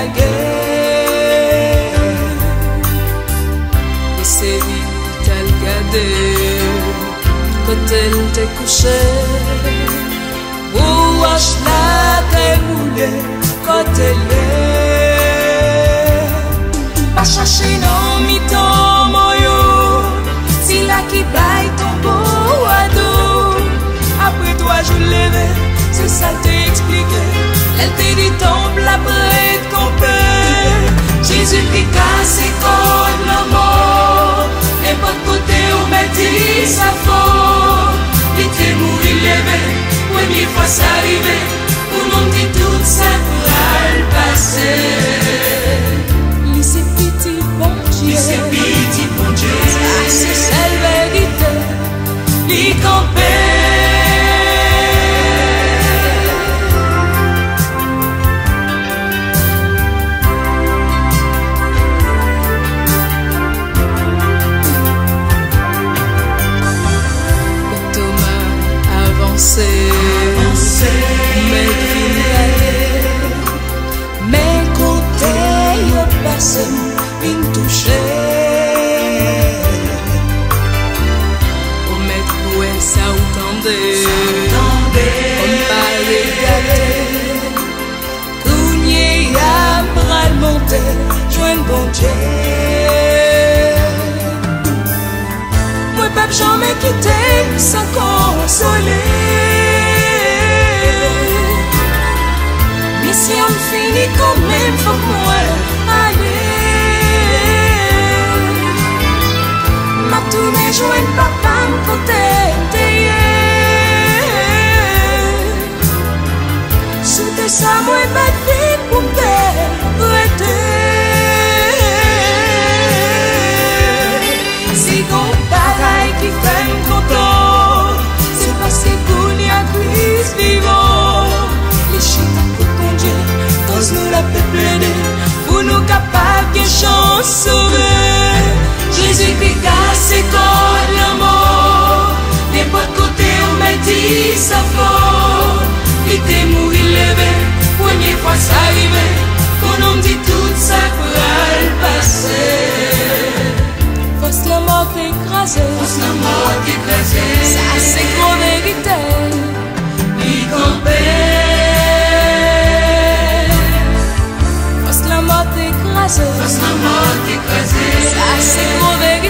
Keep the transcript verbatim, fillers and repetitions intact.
la guerre. Et c'est vite à le garder quand elle t'est couchée. Ou wash la t'est roulée quand elle est. Pas chercher non mi-temps moyo, si la qui baille ton beau ado. Après toi je lève, c'est ça t'ai expliqué. Elle t'a dit tombe la bride qu'on peut. Jésus qui casse et colle le mort. N'importe côté où m'a dit ça fort. Il t'est mouru levé, première fois ça arrivé. Pour nous dit tout ça pour le passer. Lycée petit bon Dieu. Lycée petit bon Dieu. Ça c'est celle vérité. L'y campé. Mais côté y'a personne une touchée. Au mettre où est ça ou tendez, on va regarder. Cougné à bras monter, joindre bon Dieu. Moi pas jamais quitter sans consoler. Si on finit quand même, faut moi aller. Ma tournée joint papa me côté. Sous tes ça, moi, pas de vie pour t'arrêter. Si on pareil qui fait me content, c'est parce que vous n'y a Christ vivant. Les chiens nous la fait plaider pour nous capables de chance sauver. Jésus qui casse et colle la mort. N'importe côté où m'a dit ça fort. Il était mouru levé, première fois ça arrivé. Pour nous dit tout ça pour le passer. Force la mort écrasée, force la mort écrasée. Ça c'est gros vérité. Il campait. Parce que la mort t'écrasée, ça c'est mauvais.